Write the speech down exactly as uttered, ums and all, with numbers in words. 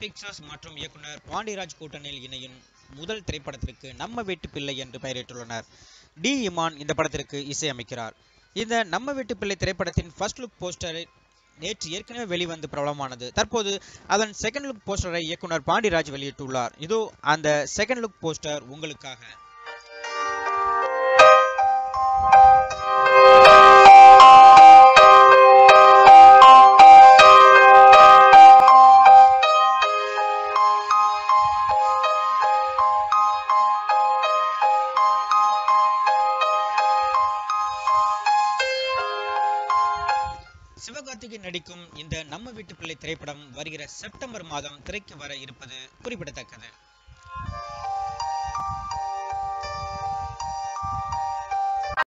Pictures மற்றும் இயக்குனர் பாண்டிராஜ் கூட்டணியில் இணையும் முதல் திரைப்படத்திற்கு நம்ம வீட்டு பிள்ளை என்று பெயரிட்டுள்ளனர். டி இமான் இந்த படத்திற்கு இசையமைக்கிறார். இந்த நம்ம வீட்டு பிள்ளை திரைப்படத்தின் ஃபர்ஸ்ட் லுக் போஸ்டரை நேற்று ஏற்கனவே வெளிவந்து பிரபலமானது. தற்போது அதன் செகண்ட் லுக் போஸ்டரை இயக்குனர் பாண்டிராஜ் வெளியிட்டுள்ளார். இதோ அந்த செகண்ட் லுக் போஸ்டர் உங்களுக்காக. சிவ கார்த்திகேயன் நடிக்கும் இந்த நம்ம வீட்டு பிள்ளை திரைப்படம் வருகிற செப்டம்பர் மாதம் திரைக்கு வர இருப்பது குறிப்பிடத்தக்கது.